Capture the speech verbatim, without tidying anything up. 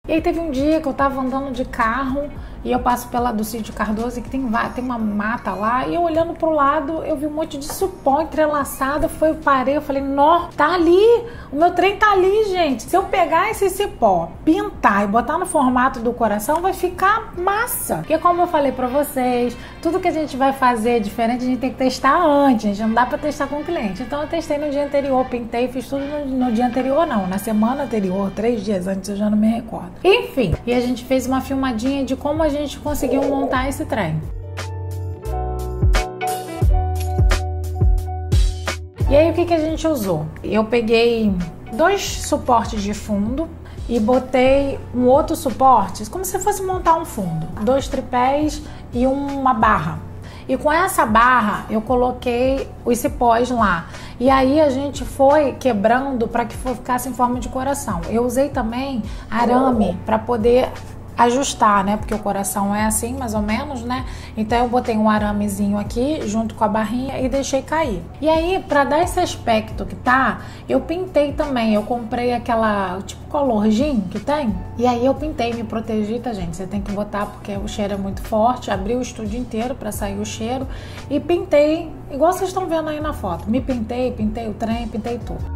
E aí teve um dia que eu tava andando de carro e eu passo pela do sítio Cardoso e que tem, tem uma mata lá, e eu olhando pro lado, eu vi um monte de cipó entrelaçado, foi, eu parei, eu falei, nó, tá ali, o meu trem tá ali, gente. Se eu pegar esse cipó, pintar e botar no formato do coração, vai ficar massa. Porque como eu falei pra vocês, tudo que a gente vai fazer diferente, a gente tem que testar antes, a gente não dá pra testar com o cliente. Então eu testei no dia anterior, pintei, fiz tudo no, no dia anterior não, na semana anterior, três dias antes, eu já não me recordo. Enfim, e a gente fez uma filmadinha de como a gente conseguiu montar esse trem. E aí o que que a gente usou? Eu peguei dois suportes de fundo e botei um outro suporte, como se fosse montar um fundo, dois tripés e uma barra. E com essa barra eu coloquei os cipós lá. E aí a gente foi quebrando para que ficasse em forma de coração. Eu usei também arame para poder ajustar, né? Porque o coração é assim, mais ou menos, né? Então eu botei um aramezinho aqui junto com a barrinha e deixei cair. E aí, para dar esse aspecto que tá, eu pintei também. Eu comprei aquela, tipo, color gin que tem. E aí eu pintei, me protegi, tá, gente? Você tem que botar porque o cheiro é muito forte. Abri o estúdio inteiro para sair o cheiro. E pintei, igual vocês estão vendo aí na foto. Me pintei, pintei o trem, pintei tudo.